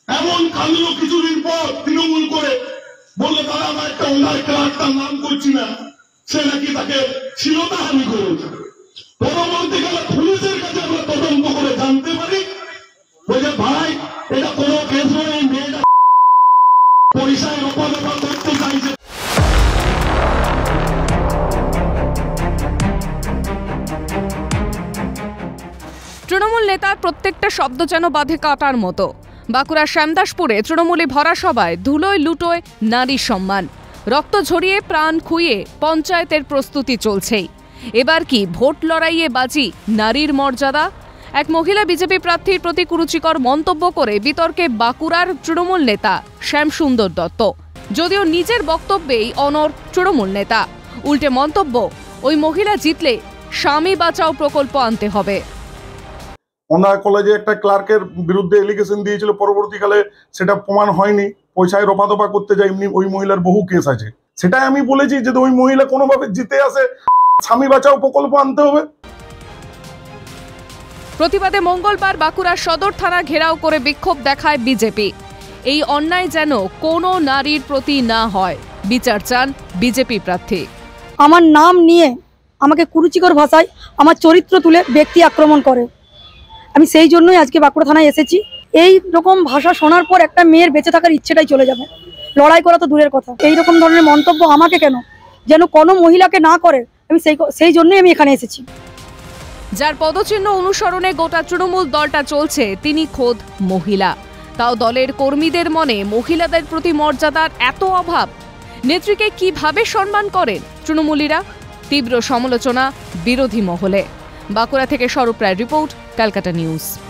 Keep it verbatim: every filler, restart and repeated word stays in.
এমন কাঁদলো কিছুদিন পর তৃণমূল করে, বললো দাদা আমার একটা ওনার ক্লার্কটার নাম করছি না, সে নাকি তাকে শ্লীলতাহানি করেছে। পরবর্তীকালে পুলিশের কাছে আমরা তদন্ত করে জানতে পারি বলছে ভাই এটা কোনো কেস নয়, মেয়েটা পয়সায় রূপান্তর করতে চাইছে। তৃণমূল নেতার প্রত্যেকটা শব্দ যেন বাঁধে কাটার মতো। বাঁকুড়ার শ্যামদাসপুরে তৃণমূলে ভরা সভায় ধুলোয় লুটোয় নারীর সম্মান, রক্ত ঝরিয়ে প্রাণ খুইয়ে পঞ্চায়েতের প্রস্তুতি চলছেই। এবার কি ভোট লড়াইয়ে বাজি নারীর মর্যাদা? এক মহিলা বিজেপি প্রার্থীর প্রতি কুরুচিকর মন্তব্য করে বিতর্কে বাঁকুড়ার তৃণমূল নেতা শ্যামসুন্দর দত্ত। যদিও নিজের বক্তব্যেই অনড় তৃণমূল নেতা, উল্টে মন্তব্য ওই মহিলা জিতলে স্বামী বাঁচাও প্রকল্প আনতে হবে। ওনার কলেজে একটা ক্লার্কের বিরুদ্ধে এলিগেশন দিয়েছিল, পরবর্তীকালে সেটা প্রমাণ হয়নি, পয়সায় রফাদফা করতে যায়, এমনি ওই মহিলার বহু কেস আছে। সেটাই আমি বলেছি যে ওই মহিলা কোনোভাবে জিতে আসে, স্বামী বাঁচাও প্রকল্প আনতে হবে। প্রতিবাদে মঙ্গলবার বাঁকুড়ার সদর থানা ঘেরাও করে বিক্ষোভ দেখায় বিজেপি। এই অন্যায় যেন কোনো নারীর প্রতি না হয়, বিচার চান বিজেপি প্রার্থী। আমার নাম নিয়ে আমাকে কুরুচিকর ভাষায় আমার চরিত্র তুলে ব্যক্তি আক্রমণ করে, আমি সেই জন্যই আজকে বাঁকুড়া থানায় এসেছি। এই রকম ভাষা শোনার পর একটা মেয়ের বেঁচে থাকার ইচ্ছেটাই চলে যাবে, লড়াই করা তো দূরের কথা। এই রকম ধরনের মন্তব্য আমাকে কেন, যেন কোনো মহিলাকে না করে, আমি সেই সেই জন্যই আমি এখানে এসেছি। যার পদচিহ্ন অনুসরণে গোটা তৃণমূল দলটা চলছে তিনি খোদ মহিলা, তাও দলের কর্মীদের মনে মহিলাদের প্রতি মর্যাদার এত অভাব। নেত্রীকে কিভাবে সম্মান করেন তৃণমূলীরা? তীব্র সমালোচনা বিরোধী মহলে। বাঁকুড়া থেকে স্বরূপ রায়ের রিপোর্ট, ক্যালকাটা নিউজ।